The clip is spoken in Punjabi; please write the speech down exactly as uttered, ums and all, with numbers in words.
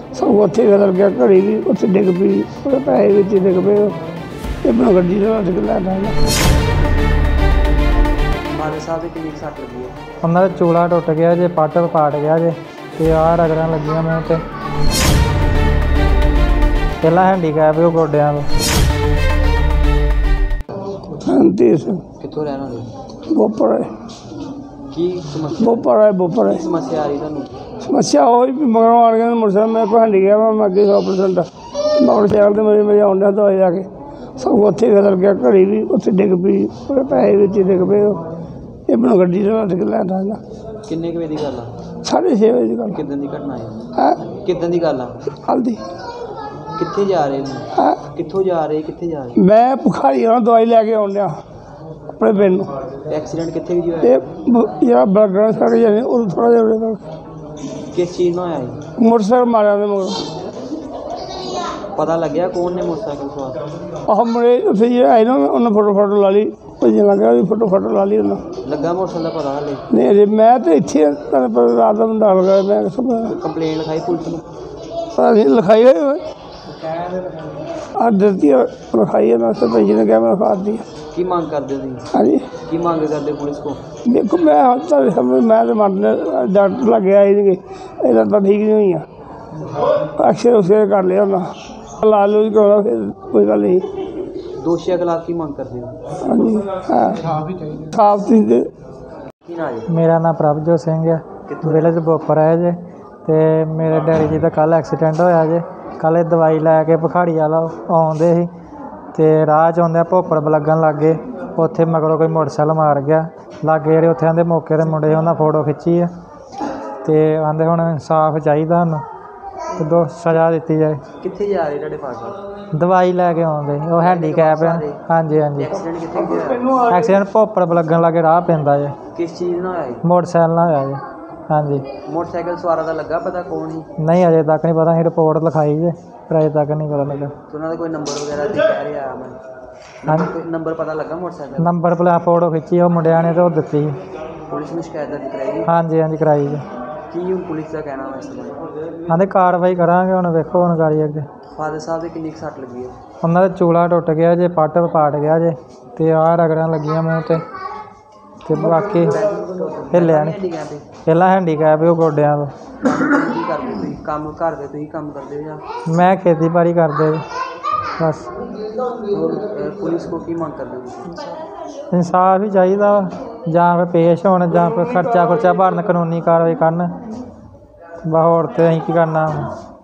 सब उत्थे बदल गया, घड़ी भी उत्थे डिग पई, ਉਹਦੇ ਪੈਸੇ ਵਿੱਚ ਹੀ ਡਿੱਗ ਪਏ। ਇਹ ਬਣਾ ਗੱਡੀ ਦਾ ਹੱਥ ਲੈ ਲਾ ਮਾਰੇ ਸਾਹਿਬ ਦੀ ਕਿੰਨੀ ਸੱਟ ਲੱਗੀ ਹੈ? ਉਹਨਾਂ ਦਾ ਚੂਲਾ ਟੁੱਟ ਗਿਆ ਜੇ, ਪੱਟ ਪਾਟ ਗਿਆ ਜੇ, ਤੇ ਆਹ ਰਗੜਾਂ ਲੱਗੀਆਂ ਮੂੰਹ ਤੇ। ਪਹਿਲਾਂ ਹੈਂਡੀਕੈਪ ਉਹ ਗੋਡਿਆਂ ਤੋਂ। ਹਾਂਜੀ ਸਰ। ਕਿੱਥੋਂ ਰਹਿਣ ਵਾਲੇ? ਬੋਪਰ ਹੈ। ਕੀ ਸਮੱਸਿਆ? ਬੋਪਰ ਹੈ ਬੋਪਰ ਹੈ। ਸਮੱਸਿਆ ਆ ਰਹੀ ਤੁਹਾਨੂੰ? ਸਮੱਸਿਆ ਹੋਈ ਵੀ ਮਗਰੋਂ ਆਣ ਕੇ ਮੋਟਰਸਾਈਕਲ ਮੇਰੇ ਕੋਲ ਹੈਂਡੀਕੈਪ ਆ, ਮੈਂ ਅੱਗੇ ਸੌ ਪਰਸੈਂਟ ਮੋਟਰਸਾਈਕਲ ਤੇ ਮੇਰੇ ਮੇਰੇ ਆਉਂਦਾ ਦਵਾਈ ਜਾ ਕੇ ਸਭ ਉੱਥੇ ਬਦਲ ਗਿਆ, ਘੜੀ ਵੀ ਉੱਥੇ ਡਿੱਗ ਪਈ, ਉਹਦੇ ਪੈਸੇ ਵਿੱਚ ਹੀ ਡਿੱਗ ਪਏ। ਇਹ ਬਣਾ ਗੱਡੀ ਦਾ ਹੱਥ ਲੈ ਲਾ। ਕਿੰਨੇ ਕੁ ਵਜੇ ਦੀ ਗੱਲ ਆ? ਸਾਢੇ ਛੇ ਵਜੇ ਦੀ ਗੱਲ। ਕਿੱਦਾਂ ਦੀ ਘਟਨਾ ਹੈ? ਹੈ ਕਿੱਦਾਂ ਦੀ ਗੱਲ ਆ? ਹਲਦੀ। ਕਿੱਥੇ ਜਾ ਰਹੇ ਨੇ? ਹੈ ਕਿੱਥੋਂ ਜਾ ਰਹੇ ਕਿੱਥੇ ਜਾ ਰਹੇ? ਮੈਂ ਭੁਖਾਰੀ ਨਾਲ ਦਵਾਈ ਲੈ ਕੇ ਆਉਣ ਡਿਆ ਆਪਣੇ ਪਿੰਡ ਨੂੰ। ਐਕਸੀਡੈਂਟ ਕਿੱਥੇ ਵੀ ਹੋਇਆ? ਇਹ ਜਿਹੜਾ ਬਰਗਰ ਸੜ ਜਾਂਦੇ ਉਦੋਂ ਥੋੜ੍ਹਾ ਜਿਹਾ ਉਰੇ ਤੱਕ ਕਿਸ ਚੀਜ਼ ਨਾਲ ਹੋਇਆ ਜੀ? ਮੋਟਰਸਾਈਕਲ ਮਾਰਿਆ ਦੇ ਮਗਰ। ਪਤਾ ਲੱਗਿਆ ਕੌਣ ਨੇ ਮੋਟਰਸਾਈਕਲ ਸਵਾਰ? ਆਹ ਮੁੰਡੇ ਉੱਥੇ ਜਿਹੜਾ ਆਏ ਨਾ ਉਹਨੇ ਫੋਟੋ ਫੋਟੋ ਲਾ ਲਈ, ਭੱਜਣ ਲੱਗਾ ਵੀ ਫੋਟੋ ਫੋਟੋ ਲਾ ਲਈ ਉਹਨਾਂ। ਲੱਗਾ ਮੋਟਰਸਾਈਕਲ ਦਾ ਪਤਾ ਹਲੇ? ਨਹੀਂ ਅਜੇ ਮੈਂ ਤਾਂ ਇੱਥੇ ਆ, ਤੁਹਾਨੂੰ ਪਤਾ ਰਾਤ ਦਾ ਮੁੰਡਾ ਲਗਾ ਮੈਂ ਕਿਸ ਕੰਪਲੇਂਟ ਲਿਖਾਈ ਪੁਲਿਸ ਨੂੰ? ਅਸੀਂ ਲਿਖਾਈ ਹੋਈ ਹੋਏ ਆਹ ਦਿੱਤੀ ਲਿਖਾਈ ਹੈ, ਮੈਂ ਸਰਪੰਚ ਨੇ ਕਿਹਾ ਮੈਂ ਲਿਖਾ ਦਿੱਤੀ। ਕੀ ਮੰਗ ਕਰਦੇ ਹੋ ਤੁਸੀਂ? ਹਾਂਜੀ ਕੀ ਮੰਗ ਕਰਦੇ ਪੁਲਿਸ ਕੋ? ਦੇਖੋ ਮੈਂ ਹੁਣ ਤਾਂ ਸਮਝ ਮੈਂ ਤਾਂ ਮੰਨ ਡਾਕਟਰ ਲੱਗੇ ਆਏ ਸੀਗੇ, ਇਹਦਾ ਤਾਂ ਠੀਕ ਨਹੀਂ ਹੋਈਆਂ, ਅਕਸਰ ਉਸੇ ਕਰ ਲਿਆ ਉਹਨਾਂ ਲਾ ਲੂ ਕਰਾਉਣਾ, ਫਿਰ ਕੋਈ ਗੱਲ ਨਹੀਂ। ਦੋਸ਼ੀਆਂ ਖਿਲਾਫ ਕੀ ਮੰਗ ਕਰਦੇ ਹੋ? ਹਾਂਜੀ ਹਾਂ ਸਾਫ ਤੁਸੀਂ ਦੇ। ਕੀ ਨਾਂ ਜੀ? ਮੇਰਾ ਨਾਮ ਪ੍ਰਭਜੋਤ ਸਿੰਘ ਹੈ, ਵਿਲੇਜ ਬੋਪਰ ਹੈ ਜੇ। ਤੇ ਮੇਰੇ ਡੈਡੀ ਜੀ ਦਾ ਕੱਲ੍ਹ ਐਕਸੀਡੈਂਟ ਹੋਇਆ ਜੇ। ਕੱਲ੍ਹ ਇਹ ਦਵਾਈ ਲੈ ਕੇ ਭਖਾੜੀ ਵਾਲਾ ਆਉਂਦੇ ਸੀ, ਅਤੇ ਰਾਹ 'ਚ ਆਉਂਦਿਆਂ ਭੋਪੜ ਲੱਗਣ ਲੱਗ ਗਏ। ਉੱਥੇ ਮਗਰੋਂ ਕੋਈ ਮੋਟਰਸਾਈਕਲ ਮਾਰ ਗਿਆ ਲਾਗੇ, ਜਿਹੜੇ ਉੱਥੇ ਆਂਦੇ ਮੌਕੇ 'ਤੇ ਮੁੰਡੇ ਉਹਨਾਂ ਫੋਟੋ ਖਿੱਚੀ ਹੈ, ਅਤੇ ਆਂਦੇ ਹੁਣ ਇਨਸਾਫ ਚਾਹੀਦਾ ਸਾਨੂੰ, ਅਤੇ ਦੋ ਸਜ਼ਾ ਦਿੱਤੀ ਜਾਏ। ਕਿੱਥੇ ਜਾ ਰਹੇ ਤੁਹਾਡੇ ਫਾਦਰ? ਦਵਾਈ ਲੈ ਕੇ ਆਉਂਦੇ ਉਹ ਹੈਂਡੀਕੈਪ ਹੈ। ਹਾਂਜੀ ਹਾਂਜੀ। ਐਕਸੀਡੈਂਟ ਕਿੱਥੇ ਹੋਇਆ? ਐਕਸੀਡੈਂਟ ਭੋਪੜ ਲੱਗਣ ਲੱਗੇ ਰਾਹ ਪੈਂਦਾ ਜੇ। ਕਿਸ ਚੀਜ਼ ਨਾਲ ਹੋਇਆ ਜੀ? ਮੋਟਰਸਾਈਕਲ ਨਾਲ ਹੋਇਆ ਜੀ। ਹਾਂਜੀ। ਮੋਟਰਸਾਈਕਲ ਸਵਾਰਾਂ ਦਾ ਲੱਗਾ ਪਤਾ ਕੌਣ ਸੀ? ਨਹੀਂ ਅਜੇ ਤੱਕ ਨਹੀਂ ਪਤਾ, ਅਸੀਂ ਰਿਪੋਰਟ ਲਿਖਾਈ ਜੇ, ਪਰ ਅਜੇ ਤੱਕ ਨਹੀਂ ਪਤਾ ਲੱਗਾ। ਤੇ ਉਹਨਾਂ ਦਾ ਕੋਈ ਨੰਬਰ ਵਗੈਰਾ ਤੇ ਕਹਿ ਰਿਹਾ ਮੈਂ? ਹਾਂਜੀ। ਕੋਈ ਨੰਬਰ ਪਤਾ ਲੱਗਾ ਮੋਟਰਸਾਈਕਲ? ਨੰਬਰ ਪਲੇਟ ਫੋਟੋ ਖਿੱਚੀ ਉਹ ਮੁੰਡਿਆਂ ਨੇ, ਤੇ ਉਹ ਦਿੱਤੀ। ਪੁਲਿਸ ਨੂੰ ਸ਼ਿਕਾਇਤ ਦਰਜ ਕਰਾਈ? ਹਾਂਜੀ ਹਾਂਜੀ ਕਰਾਈ ਜੀ। ਕੀ ਹੁਣ ਪੁਲਿਸ ਦਾ ਕਹਿਣਾ ਵਾ ਇਸ ਬਾਰੇ? ਆਂਦੇ ਕਾਰਵਾਈ ਕਰਾਂਗੇ, ਹੁਣ ਵੇਖੋ ਹੁਣ ਗਾੜੀ ਅੱਗੇ। ਫਾਦਰ ਸਾਹਿਬ ਦੇ ਕਿੰਨੀ ਕੁ ਸੱਟ ਲੱਗੀ ਹੈ? ਉਹਨਾਂ ਦਾ ਚੂਲਾ ਟੁੱਟ ਗਿਆ ਜੇ, ਪੱਟ ਪਾਟ ਗਿਆ ਜੇ, ਤੇ ਆਹ ਰਗੜਾਂ ਲੱਗੀਆਂ ਮੂੰਹ ਤੇ, ਤੇ ਬਾਕੀ ਹਿੱਲਿਆ ਨਹੀਂ। ਪਹਿਲਾਂ ਹੈਂਡੀਕੈਪ ਉਹ ਗੋਡਿਆਂ ਤੋਂ। ਕੀ ਕਰਦੇ ਤੁਸੀਂ? ਕੰਮ ਘਰ ਦੇ ਤੁਸੀਂ ਕੰਮ ਕਰਦੇ ਹੋ ਜਾਂ? ਮੈਂ ਖੇਤੀਬਾੜੀ ਕਰਦੇ ਬਸ। ਪੁਲਿਸ ਕੋ ਕੀ ਮੰਗ ਕਰਦੇ ਹੋ ਤੁਸੀਂ? ਇਨਸਾਫ ਹੀ ਚਾਹੀਦਾ ਵਾ, ਜਾਂ ਫਿਰ ਪੇਸ਼ ਹੋਣ, ਜਾਂ ਫਿਰ ਖਰਚਾ ਖੁਰਚਾ ਭਰਨ, ਕਾਨੂੰਨੀ ਕਾਰਵਾਈ ਕਰਨ। ਬਸ ਹੋਰ ਤਾਂ ਅਸੀਂ ਕੀ ਕਰਨਾ।